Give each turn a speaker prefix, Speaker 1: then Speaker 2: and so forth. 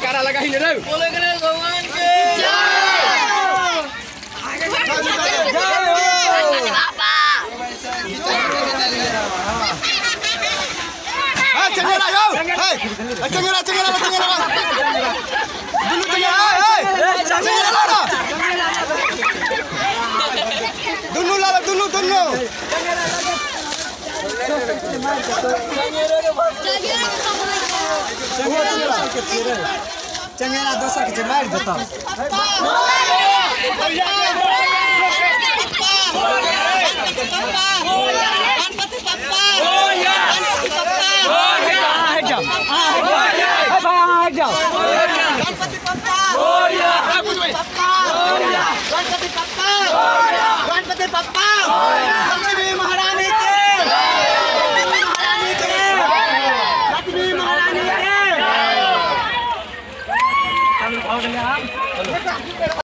Speaker 1: जयकारा लगा ही रे
Speaker 2: बोले गणेश भगवान के जय।
Speaker 1: चंगेरा जाओ चंगेरा चंगेरा चंगेरा दुनु चंगेरा ला दुनु ला दुनु दुनु चंगेरा दोसर के मार देता गणपति पप्पा लक्ष्मी महारानी के लक्ष्मी महारानी के